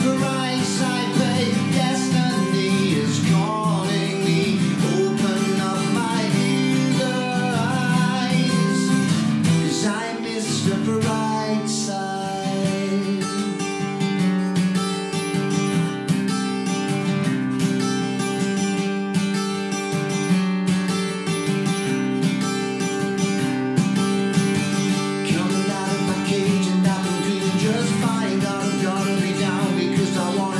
right side, babe. Destiny is calling me. Open up my inner eyes, 'cause I'm Mr. Brightside. Coming out of my cage and I've been doing just fine. Gotta be down because I want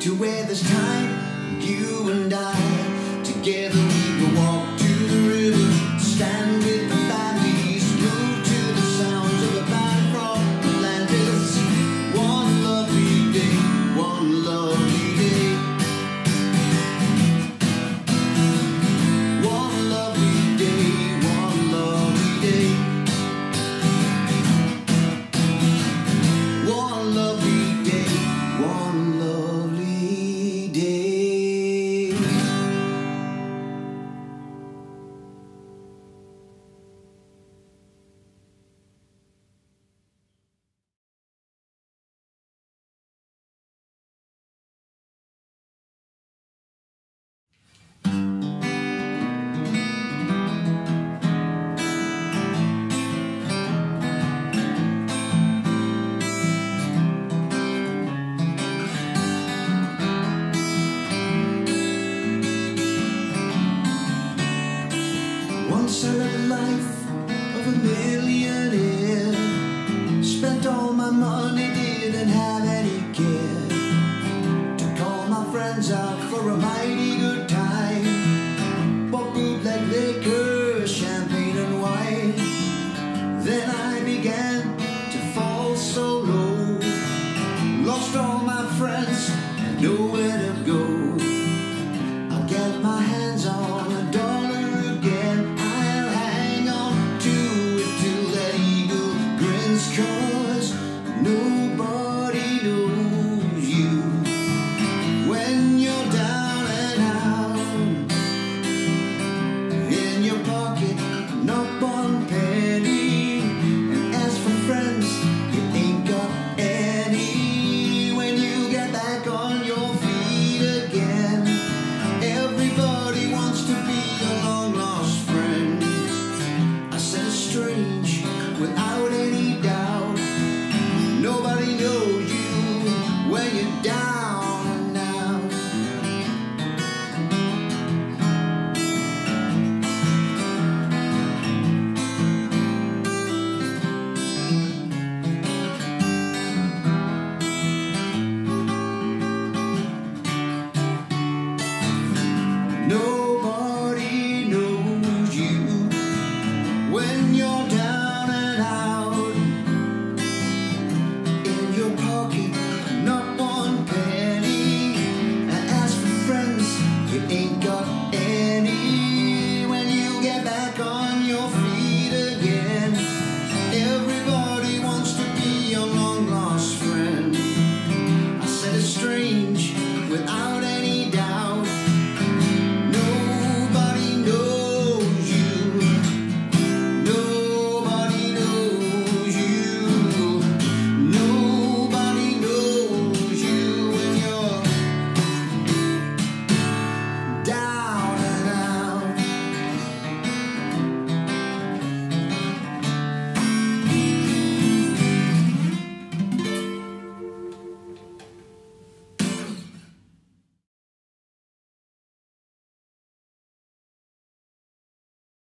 to where there's time, you and I. Together we can walk to the river, stand with the families, move to the sounds of a band from Atlantis. One lovely day, one lovely day. One lovely day, one lovely day. One lovely day, one lovely day. Once I lived a life of a millionaire, spent all my money, didn't have any care. Took all my friends out for a mighty good time, bought bootleg liquor, champagne and wine. Then I began to fall so low, lost all my friends and nowhere to go. I'll get my hands on a dollar again, 'cause nobody knows you when you're down and out. In your pocket, not one penny, and as for friends, you ain't got any. When you get back on your feet again, everybody wants to be a long-lost friend. I said it's strange, without any doubt, nobody knows you when you're down and out. Nobody knows you when you're down and out. In your pocket, not one penny, and as for friends, you ain't got any. When you get back on your feet again, everybody wants to be your long-lost friend. I said it's strange, without